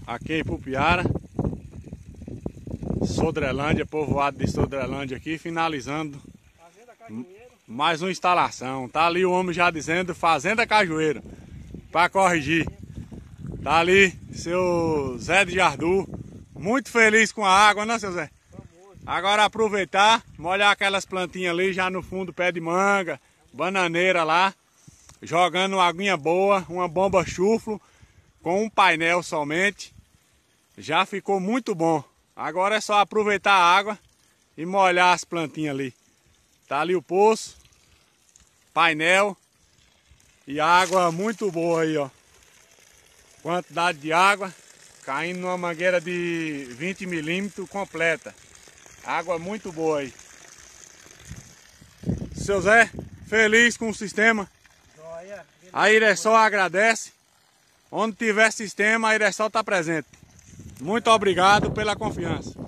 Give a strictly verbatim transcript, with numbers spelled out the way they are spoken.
aqui em Ipupiara, Sodrelândia, povoado de Sodrelândia aqui, finalizando mais uma instalação. Tá ali o homem já dizendo Fazenda Cajueiro, para corrigir. Tá ali seu Zé de Jardu, muito feliz com a água, né, seu Zé? Agora aproveitar, molhar aquelas plantinhas ali já no fundo, pé de manga, bananeira lá, jogando uma aguinha boa, uma bomba chuflo, com um painel somente. Já ficou muito bom. Agora é só aproveitar a água e molhar as plantinhas ali. Tá ali o poço, painel e água muito boa aí, ó. Quantidade de água caindo numa mangueira de vinte milímetros completa. Água muito boa aí. Seu Zé, feliz com o sistema. A Iresol agradece. Onde tiver sistema, a Iresol está presente. Muito obrigado pela confiança.